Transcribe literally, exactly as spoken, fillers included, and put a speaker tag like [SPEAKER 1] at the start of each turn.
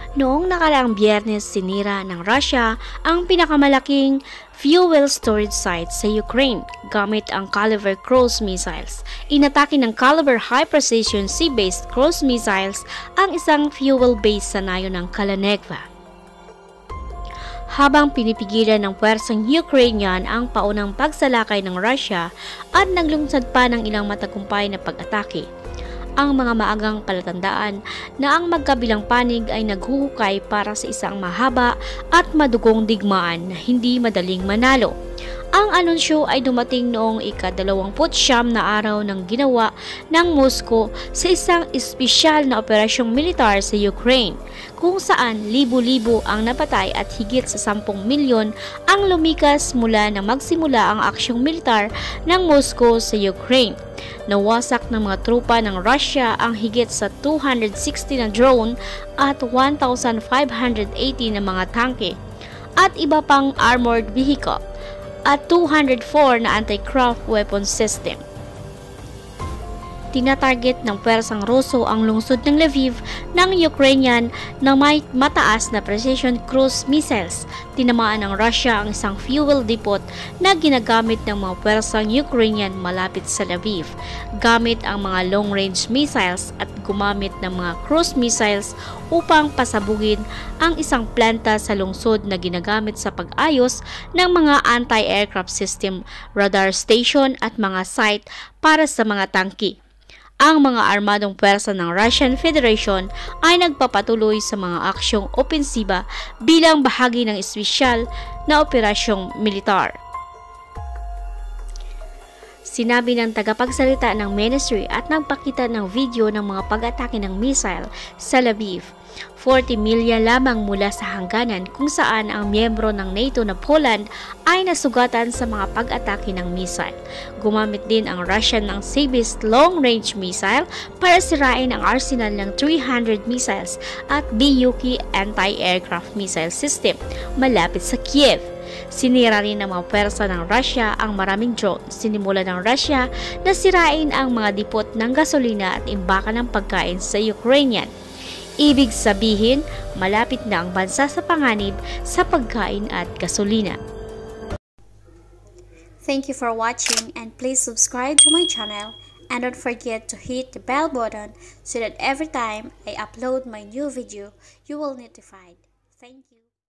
[SPEAKER 1] Noong nakaraang Biyernes, sinira ng Russia ang pinakamalaking fuel storage site sa Ukraine gamit ang Caliber cruise missiles. Inatake ng Caliber high-precision sea-based cruise missiles ang isang fuel base sa nayo ng Kalanekva, habang pinipigilan ng puwersang Ukrainian ang paunang pagsalakay ng Russia at naglungsad pa ng ilang matagumpay na pag-atake. Ang mga maagang palatandaan na ang magkabilang panig ay naghuhukay para sa isang mahaba at madugong digmaan na hindi madaling manalo. Ang anunsyo ay dumating noong ika-dalawamput siyam na araw ng ginawa ng Moscow sa isang espesyal na operasyong militar sa Ukraine, kung saan libo-libo ang napatay at higit sa sampung milyon ang lumikas mula nang magsimula ang aksyong militar ng Moscow sa Ukraine. Nawasak ng mga tropa ng Russia ang higit sa two hundred sixty na drone at one thousand five hundred eighty na mga tangke at iba pang armored vehicle at two hundred four na anti-craft weapon system. Tinatarget ng puwersang Ruso ang lungsod ng Lviv ng Ukrainian na may mataas na precision cruise missiles. Tinamaan ng Russia ang isang fuel depot na ginagamit ng mga puwersang Ukrainian malapit sa Lviv gamit ang mga long-range missiles at gumamit ng mga cruise missiles upang pasabugin ang isang planta sa lungsod na ginagamit sa pag-ayos ng mga anti-aircraft system, radar station at mga site para sa mga tangke. Ang mga armadong puwersa ng Russian Federation ay nagpapatuloy sa mga aksyong opensiba bilang bahagi ng espesyal na operasyong militar. Sinabi ng tagapagsalita ng ministry at nagpakita ng video ng mga pag-atake ng missile sa Lviv. forty milya lamang mula sa hangganan kung saan ang miyembro ng NATO na Poland ay nasugatan sa mga pag-atake ng missile. Gumamit din ang Russia ng sea-based long-range missile para sirain ang arsenal ng three hundred missiles at B U K anti-aircraft missile system malapit sa Kiev. Sinira rin ng mga puwersa ng Russia ang maraming drone. Sinimula ng Russia na sirain ang mga depot ng gasolina at imbakan ng pagkain sa Ukrainian. Ibig sabihin, malapit na ang bansa sa panganib sa pagkain at gasolina.
[SPEAKER 2] Thank you for watching, and please subscribe to my channel and don't forget to hit the bell button so that every time I upload my new video, you will notified. Thank you.